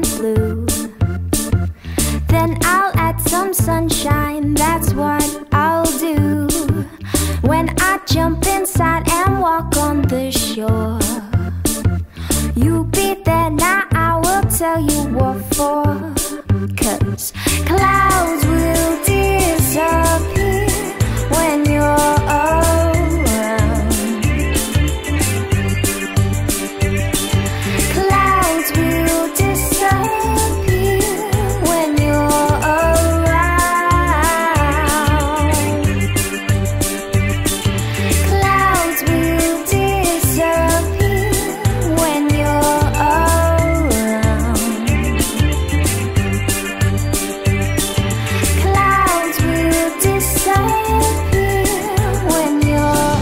turns blue. Then I'll add some sunshine, that's what I'll do. When I jump inside and walk on the shore, you'll be there now, I will tell you what for. 'Cause clouds will disappear when you're around. Clouds will disappear when you're around. Clouds will disappear when you're around. Clouds will disappear when you're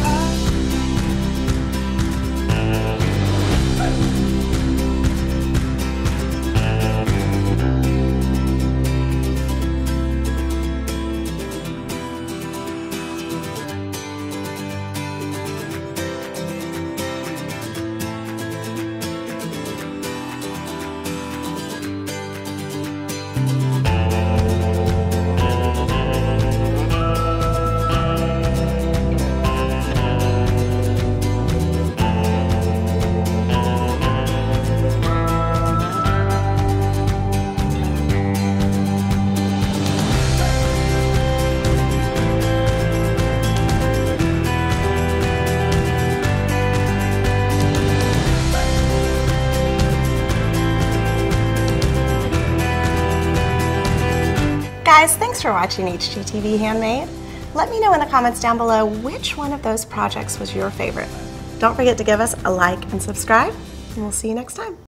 Guys, thanks for watching HGTV Handmade. Let me know in the comments down below which one of those projects was your favorite. Don't forget to give us a like and subscribe, and we'll see you next time.